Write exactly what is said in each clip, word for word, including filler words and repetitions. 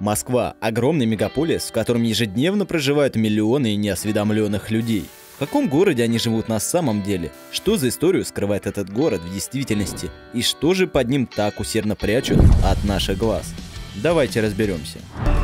Москва – огромный мегаполис, в котором ежедневно проживают миллионы неосведомленных людей. В каком городе они живут на самом деле? Что за историю скрывает этот город в действительности? И что же под ним так усердно прячут от наших глаз? Давайте разберемся.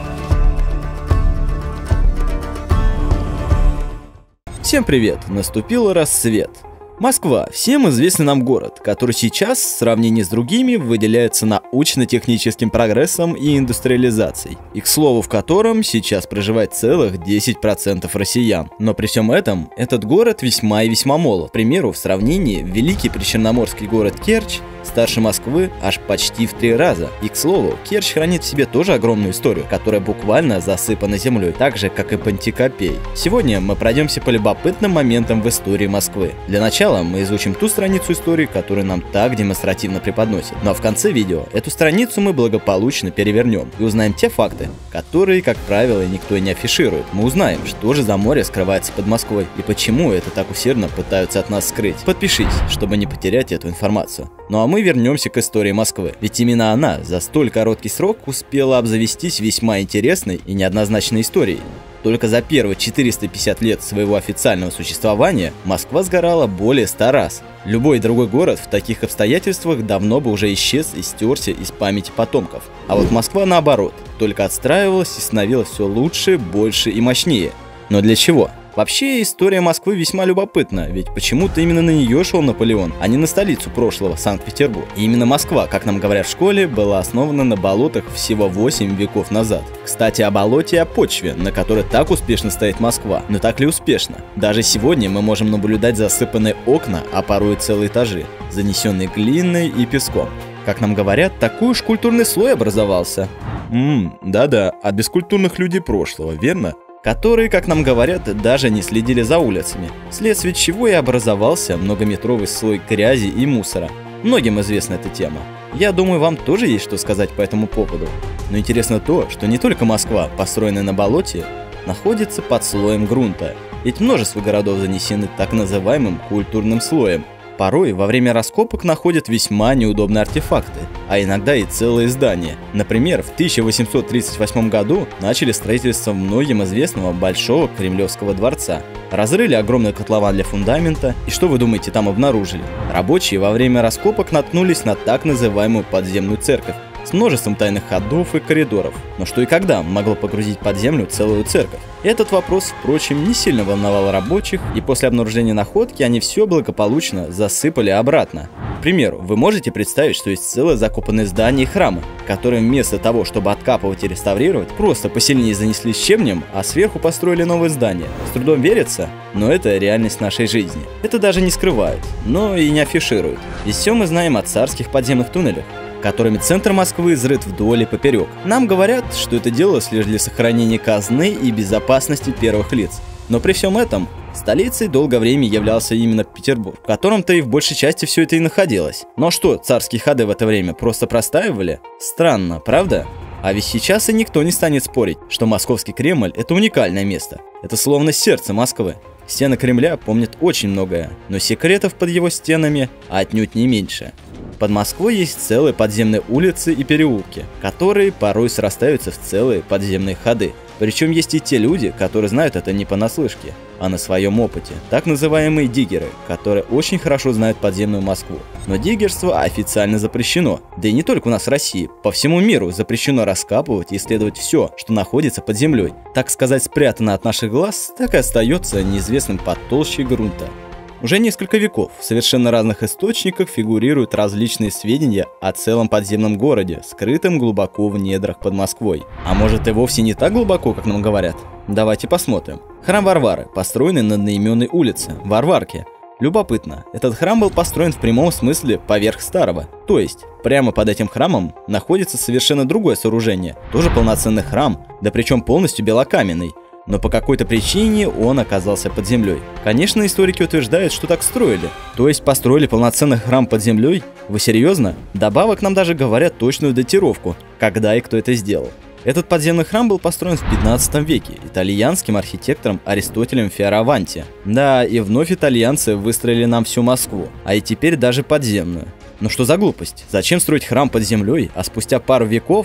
Всем привет! Наступил рассвет. Москва – всем известный нам город, который сейчас, в сравнении с другими, выделяется научно-техническим прогрессом и индустриализацией, и, к слову, в котором сейчас проживает целых десять процентов россиян. Но при всем этом, этот город весьма и весьма молод. К примеру, в сравнении, великий причерноморский город Керчь старше Москвы аж почти в три раза. И, к слову, Керчь хранит в себе тоже огромную историю, которая буквально засыпана землей, так же, как и Пантикопей. Сегодня мы пройдемся по любопытным моментам в истории Москвы. Для начала мы изучим ту страницу истории, которую нам так демонстративно преподносят. Ну а в конце видео эту страницу мы благополучно перевернем и узнаем те факты, которые, как правило, никто и не афиширует. Мы узнаем, что же за море скрывается под Москвой и почему это так усердно пытаются от нас скрыть. Подпишись, чтобы не потерять эту информацию. Ну а мы вернемся к истории Москвы. Ведь именно она за столь короткий срок успела обзавестись весьма интересной и неоднозначной историей. Только за первые четыреста пятьдесят лет своего официального существования Москва сгорала более ста раз. Любой другой город в таких обстоятельствах давно бы уже исчез и стерся из памяти потомков. А вот Москва, наоборот, только отстраивалась и становилась все лучше, больше и мощнее. Но для чего? Вообще, история Москвы весьма любопытна, ведь почему-то именно на нее шел Наполеон, а не на столицу прошлого, Санкт-Петербург. И именно Москва, как нам говорят в школе, была основана на болотах всего восемь веков назад. Кстати, о болоте и о почве, на которой так успешно стоит Москва. Но так ли успешно? Даже сегодня мы можем наблюдать засыпанные окна, а порой целые этажи, занесенные глиной и песком. Как нам говорят, такой уж культурный слой образовался. Ммм, да-да, от бескультурных людей прошлого, верно? Которые, как нам говорят, даже не следили за улицами, вследствие чего и образовался многометровый слой грязи и мусора. Многим известна эта тема. Я думаю, вам тоже есть что сказать по этому поводу. Но интересно то, что не только Москва, построенная на болоте, находится под слоем грунта, ведь множество городов занесены так называемым культурным слоем. Порой во время раскопок находят весьма неудобные артефакты, а иногда и целые здания. Например, в тысяча восемьсот тридцать восьмом году начали строительство многим известного Большого Кремлевского дворца. Разрыли огромный котлован для фундамента, и что вы думаете там обнаружили? Рабочие во время раскопок наткнулись на так называемую подземную церковь с множеством тайных ходов и коридоров. Но что и когда могло погрузить под землю целую церковь? Этот вопрос, впрочем, не сильно волновал рабочих, и после обнаружения находки они все благополучно засыпали обратно. К примеру, вы можете представить, что есть целое закопанное здание и храмы, которые вместо того, чтобы откапывать и реставрировать, просто посильнее занесли щебнем, а сверху построили новое здание. С трудом верится, но это реальность нашей жизни. Это даже не скрывают, но и не афишируют. И все мы знаем о царских подземных туннелях, которыми центр Москвы изрыт вдоль и поперек. Нам говорят, что это делалось лишь для сохранения казны и безопасности первых лиц. Но при всем этом, столицей долгое время являлся именно Петербург, в котором-то и в большей части все это и находилось. Но что, царские ходы в это время просто простаивали? Странно, правда? А ведь сейчас и никто не станет спорить, что Московский Кремль – это уникальное место. Это словно сердце Москвы. Стены Кремля помнят очень многое, но секретов под его стенами отнюдь не меньше. Под Москвой есть целые подземные улицы и переулки, которые порой срастаются в целые подземные ходы. Причем есть и те люди, которые знают это не понаслышке, а на своем опыте. Так называемые диггеры, которые очень хорошо знают подземную Москву. Но диггерство официально запрещено. Да и не только у нас в России, по всему миру запрещено раскапывать и исследовать все, что находится под землей. Так сказать, спрятано от наших глаз, так и остается неизвестным под толщей грунта. Уже несколько веков в совершенно разных источниках фигурируют различные сведения о целом подземном городе, скрытом глубоко в недрах под Москвой. А может и вовсе не так глубоко, как нам говорят? Давайте посмотрим. Храм Варвары, построенный на одноименной улице, Варварке. Любопытно, этот храм был построен в прямом смысле поверх старого. То есть, прямо под этим храмом находится совершенно другое сооружение, тоже полноценный храм, да причем полностью белокаменный. Но по какой-то причине он оказался под землей. Конечно, историки утверждают, что так строили. То есть построили полноценный храм под землей? Вы серьезно? Добавок нам даже говорят точную датировку, когда и кто это сделал. Этот подземный храм был построен в пятнадцатом веке итальянским архитектором Аристотелем Фиораванти. Да, и вновь итальянцы выстроили нам всю Москву, а и теперь даже подземную. Но что за глупость? Зачем строить храм под землей, а спустя пару веков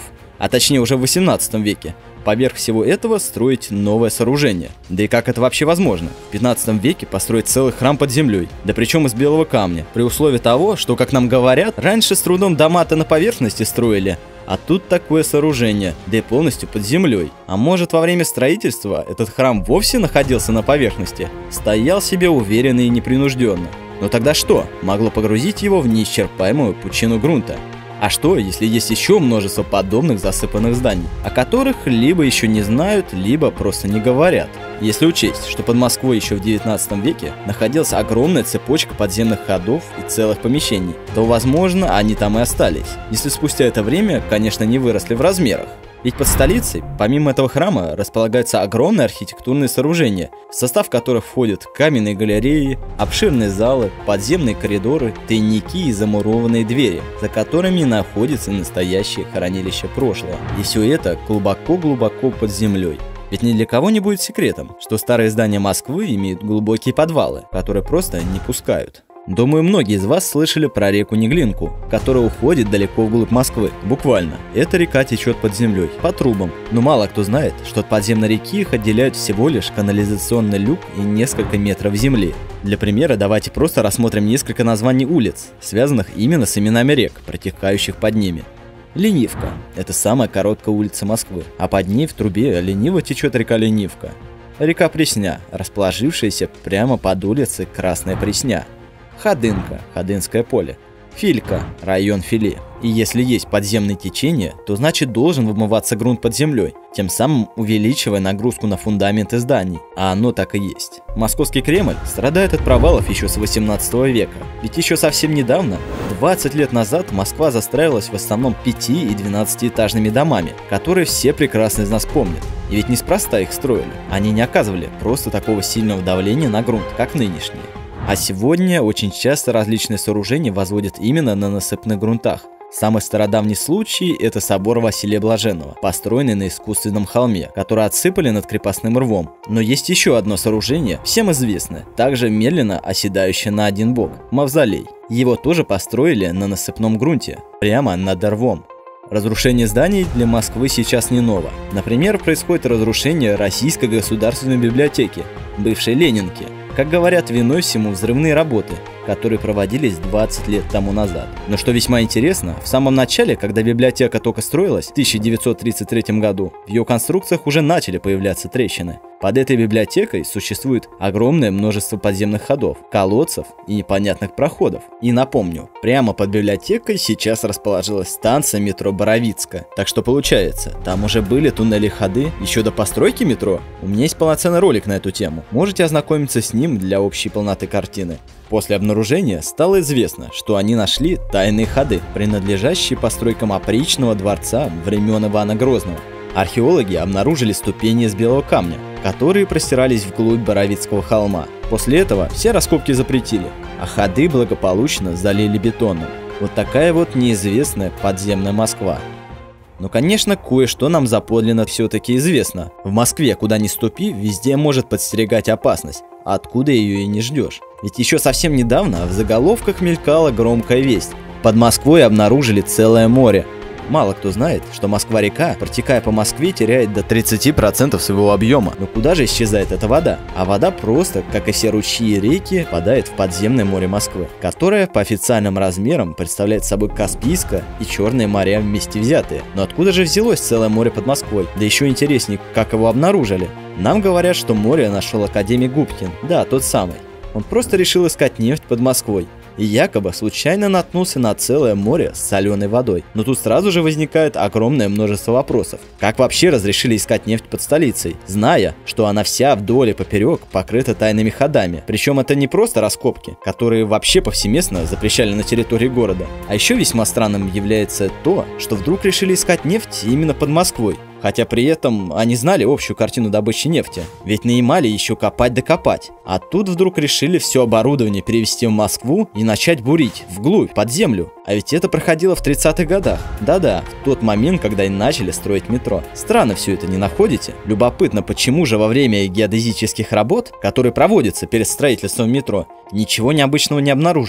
а точнее уже в восемнадцатом веке, поверх всего этого строить новое сооружение. Да и как это вообще возможно? В пятнадцатом веке построить целый храм под землей, да причем из белого камня, при условии того, что, как нам говорят, раньше с трудом дома-то на поверхности строили, а тут такое сооружение, да и полностью под землей. А может, во время строительства этот храм вовсе находился на поверхности, стоял себе уверенно и непринужденно. Но тогда что могло погрузить его в неисчерпаемую пучину грунта? А что, если есть еще множество подобных засыпанных зданий, о которых либо еще не знают, либо просто не говорят? Если учесть, что под Москвой еще в девятнадцатом веке находилась огромная цепочка подземных ходов и целых помещений, то, возможно, они там и остались, если спустя это время, конечно, не выросли в размерах. Ведь под столицей, помимо этого храма, располагаются огромные архитектурные сооружения, в состав которых входят каменные галереи, обширные залы, подземные коридоры, тайники и замурованные двери, за которыми находится настоящее хранилище прошлого. И все это глубоко-глубоко под землей. Ведь ни для кого не будет секретом, что старые здания Москвы имеют глубокие подвалы, которые просто не пускают. Думаю, многие из вас слышали про реку Неглинку, которая уходит далеко вглубь Москвы. Буквально. Эта река течет под землей, по трубам. Но мало кто знает, что от подземной реки их отделяют всего лишь канализационный люк и несколько метров земли. Для примера давайте просто рассмотрим несколько названий улиц, связанных именно с именами рек, протекающих под ними. Ленивка – это самая короткая улица Москвы, а под ней в трубе лениво течет река Ленивка. Река Пресня, расположившаяся прямо под улицей Красная Пресня. Ходынка, Ходынское поле. Филька, район Филе. И если есть подземные течения, то значит должен вымываться грунт под землей, тем самым увеличивая нагрузку на фундаменты зданий. А оно так и есть. Московский Кремль страдает от провалов еще с восемнадцатого века. Ведь еще совсем недавно, двадцать лет назад, Москва застраивалась в основном пяти- и двенадцатиэтажными домами, которые все прекрасно из нас помнят. И ведь неспроста их строили. Они не оказывали просто такого сильного давления на грунт, как нынешние. А сегодня очень часто различные сооружения возводят именно на насыпных грунтах. Самый стародавний случай – это собор Василия Блаженного, построенный на искусственном холме, который отсыпали над крепостным рвом. Но есть еще одно сооружение, всем известное, также медленно оседающее на один бок – мавзолей. Его тоже построили на насыпном грунте, прямо над рвом. Разрушение зданий для Москвы сейчас не ново. Например, происходит разрушение Российской государственной библиотеки, бывшей Ленинки. Как говорят, виной всему взрывные работы, которые проводились двадцать лет тому назад. Но что весьма интересно, в самом начале, когда библиотека только строилась в тысяча девятьсот тридцать третьем году, в ее конструкциях уже начали появляться трещины. Под этой библиотекой существует огромное множество подземных ходов, колодцев и непонятных проходов. И напомню, прямо под библиотекой сейчас расположилась станция метро Боровицкая. Так что получается, там уже были туннели-ходы еще до постройки метро. У меня есть полноценный ролик на эту тему, можете ознакомиться с ним для общей полноты картины. После обнаружения стало известно, что они нашли тайные ходы, принадлежащие постройкам опричного дворца времен Ивана Грозного. Археологи обнаружили ступени из белого камня, которые простирались вглубь Боровицкого холма. После этого все раскопки запретили, а ходы благополучно залили бетоном. Вот такая вот неизвестная подземная Москва. Но, конечно, кое-что нам заподлинно все-таки известно. В Москве, куда ни ступи, везде может подстерегать опасность, а откуда ее и не ждешь. Ведь еще совсем недавно в заголовках мелькала громкая весть. Под Москвой обнаружили целое море. Мало кто знает, что Москва-река, протекая по Москве, теряет до тридцати процентов своего объема. Но куда же исчезает эта вода? А вода просто, как и все ручьи и реки, впадает в подземное море Москвы, которое по официальным размерам представляет собой Каспийское и Черное моря вместе взятые. Но откуда же взялось целое море под Москвой? Да еще интереснее, как его обнаружили. Нам говорят, что море нашел академик Губкин. Да, тот самый. Он просто решил искать нефть под Москвой. И якобы случайно наткнулся на целое море с соленой водой. Но тут сразу же возникает огромное множество вопросов. Как вообще разрешили искать нефть под столицей, зная, что она вся вдоль и поперек покрыта тайными ходами? Причем это не просто раскопки, которые вообще повсеместно запрещали на территории города. А еще весьма странным является то, что вдруг решили искать нефть именно под Москвой. Хотя при этом они знали общую картину добычи нефти. Ведь на Ямале еще копать да копать. А тут вдруг решили все оборудование перевезти в Москву и начать бурить вглубь, под землю. А ведь это проходило в тридцатых годах. Да-да, в тот момент, когда и начали строить метро. Странно все это, не находите? Любопытно, почему же во время геодезических работ, которые проводятся перед строительством метро, ничего необычного не обнаружили.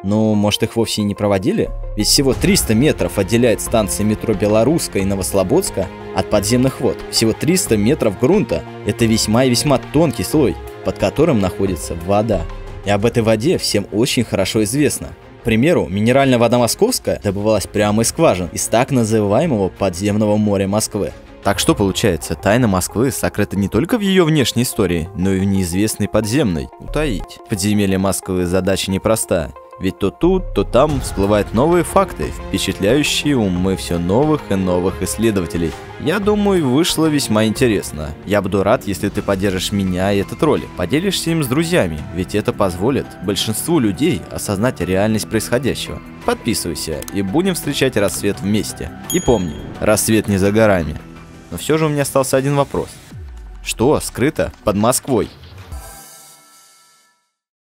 Ну, может, их вовсе и не проводили? Ведь всего триста метров отделяет станции метро Белорусская и Новослободска от подземных вод. Всего триста метров грунта. Это весьма и весьма тонкий слой, под которым находится вода. И об этой воде всем очень хорошо известно. К примеру, минеральная вода московская добывалась прямо из скважин, из так называемого подземного моря Москвы. Так что получается, тайна Москвы сокрыта не только в ее внешней истории, но и в неизвестной подземной. Утаить подземелье Москвы задача непростая. Ведь то тут, то там всплывают новые факты, впечатляющие умы все новых и новых исследователей. Я думаю, вышло весьма интересно. Я буду рад, если ты поддержишь меня и этот ролик, поделишься им с друзьями, ведь это позволит большинству людей осознать реальность происходящего. Подписывайся, и будем встречать рассвет вместе. И помни, рассвет не за горами. Но все же у меня остался один вопрос. Что скрыто под Москвой?